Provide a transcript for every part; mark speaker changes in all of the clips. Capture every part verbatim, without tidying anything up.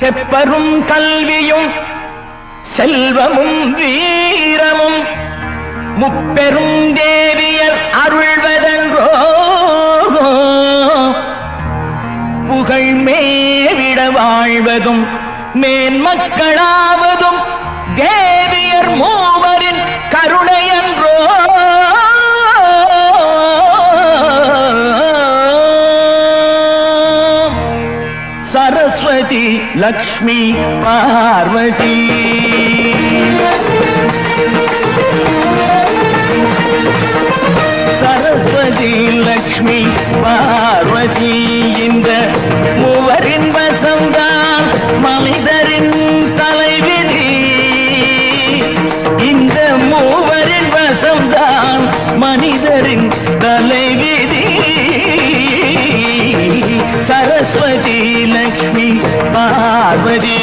Speaker 1: செப்பரும் கல்வியும் செல்வமும் வீரமும் முப்பெரும் தேவியர் அருள்வதென்றோ புகழ் மேவிட வாழ்வதும் மேன்மக்களாவதும் தேவியர் மூவரின் கருணையன்றோ. சரஸ்வதி லக்ஷ்மி பார்வதி சரஸ்வதி லக்ஷ்மி பார்வதி இந்த மூவரின் வசம்தான் மனிதரின் தலைவிதி. இந்த மூவரின் வசம்தான் மனிதரின் தலைவிதி. சரஸ்வதி லக்ஷ்மி பார்வதி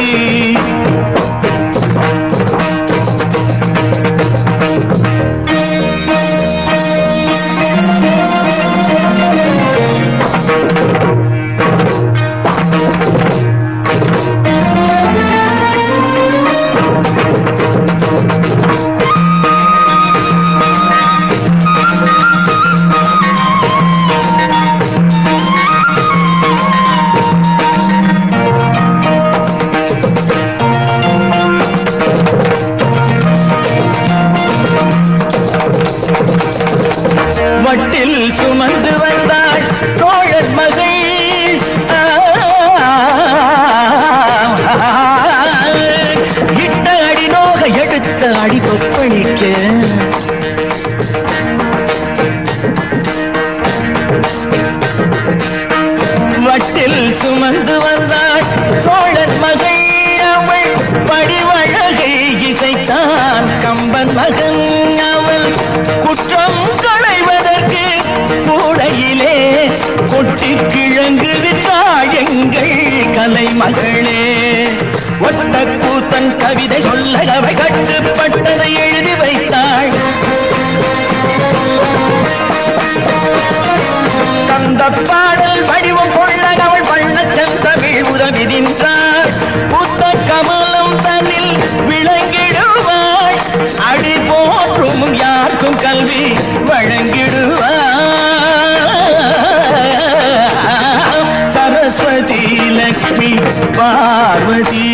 Speaker 1: வட்டில் சுமந்து வந்தாள் சோழர் மகள். இட்ட அடி நோக எடுத்த அடி கொப்பளிக்க வட்டில் சுமந்து வந்தாள் சோழர் மகள். அவள் படிவழகை இசைத்தான் கம்பன் மகன். அவள் குற்றம் களைவதற்கு கூடையிலே கொட்டி கிழங்கு விட்டாள் எங்கள் கலைமகளே. ஒட்ட கூத்தன் கவிதை சொல்ல அவை கட்டுப்பட்டதை எழுதி வைத்தாள். சந்த பாடல் வடிவம் கொள்ள அவள் பண்ண செந்தமிழ் உதவி நின்றாள். புத்த கமலம் தன்னில் விளங்கிடுவாள். அடி போற்றும் யாருக்கும் கல்வி வழங்கிடுவாள். சரஸ்வதி லக்ஷ்மி பார்வதி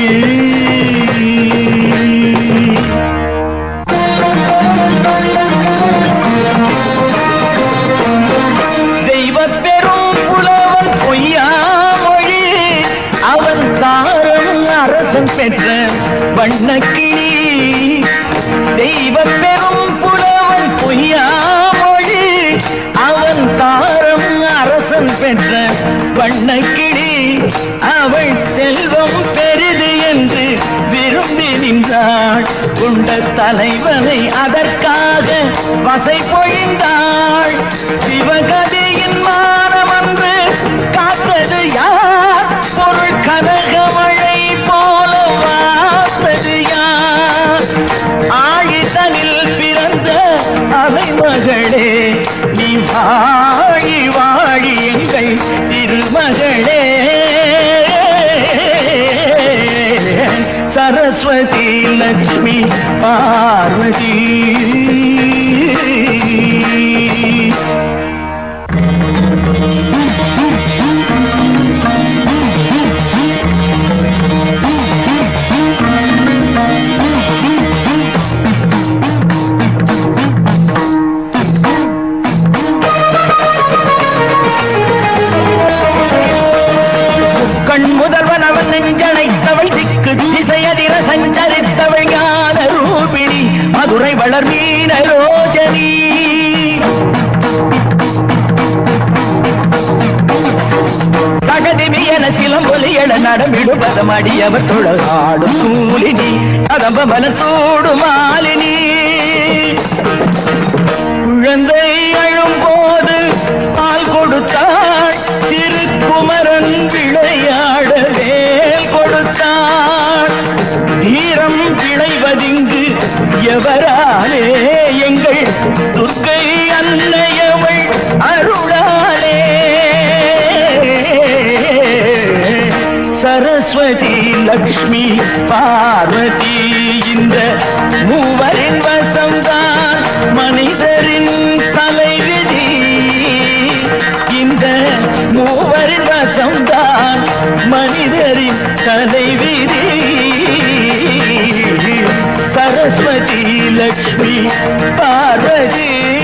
Speaker 1: தெய்வ பெரும் புலவன் பொய்யாமொழி. அவன் தாரம் அரசன் பெற்ற வண்ணக்கிளி. தெய்வ பெரும் புலவன் பொய்யாமொழி. அவன் தாரம் அரசன் பெற்ற வண்ணக்கிளி. அவள் செல்வம் பெரிது என்று விரும்பி நின்றாள். கொண்ட தலைவனை அதற்காக வசை பொழிந்தாள். சிவகதியின் மானமன்று காத்தது யார்? பொருள் கனகமழை போல வார்த்தது யார்? ஆழிதனில் பிறந்த அலைமகளே நீ வாழி வாழி எங்கள் திருமகளே. சரஸ்வதி லக்ஷ்மி பார்வதி கண் முதல்வன் அவன் நெஞ்சனைத்தவள். திக்கு திசையதிர சஞ்சரித்தவள் ஞான ரூபிணி. மதுரை வளர் மீன ரோஜனி. தகதிவியன சிலம்பொலியட நடமிடுபதம் அடியவர் தொழாடும் சூலினி. கதம்ப மனசூடு மாலினி. குழந்தை அழும்போது பால் கொடுத்தாள். திருக்குமரன் விளையாட வேல் கொடுத்தாள். தீரம் விளைவதிங்கு எவராலே? எங்கள் துர்க்கை அன்னையவள் அருளாலே. சரஸ்வதி சரஸ்வதி லக்ஷ்மி பார்வதி இந்த மூவரின் வசம்தான் மனிதரின் தலைவிதி. இந்த மூவரின் வசம்தான் மனிதரின் தலைவிதி. சரஸ்வதி லக்ஷ்மி பார்வதி